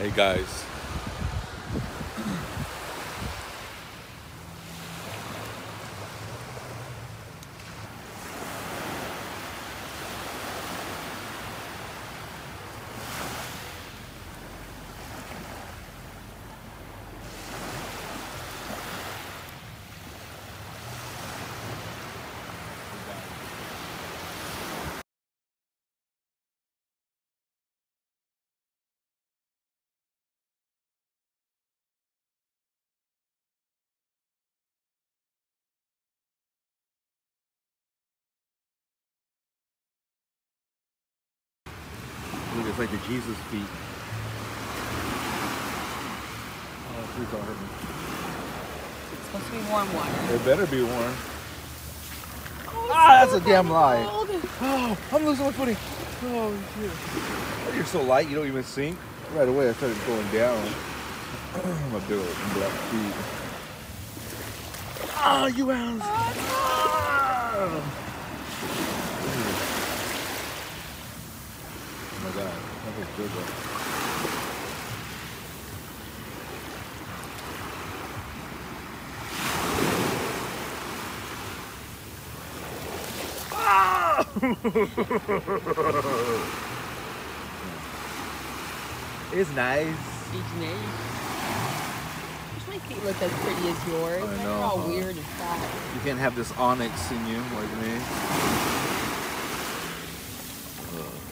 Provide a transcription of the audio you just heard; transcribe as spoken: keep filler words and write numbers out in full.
Hey guys. Look, it's like the Jesus feet. Oh, please don't hurt me. It's supposed to be warm water. It better be warm. Oh, Ah, so that's a damn lie. cold. Oh, I'm losing my footing. Oh, shit. Oh, you're so light, you don't even sink. Right away, I started going down. My big old black feet. Ah, you ass. Ah. Oh my god, that was good though. It's nice. It's nice. Wish my feet looked as pretty as yours. I They're know, all huh? weird and fat. You can't have this onyx in you like me. Ugh.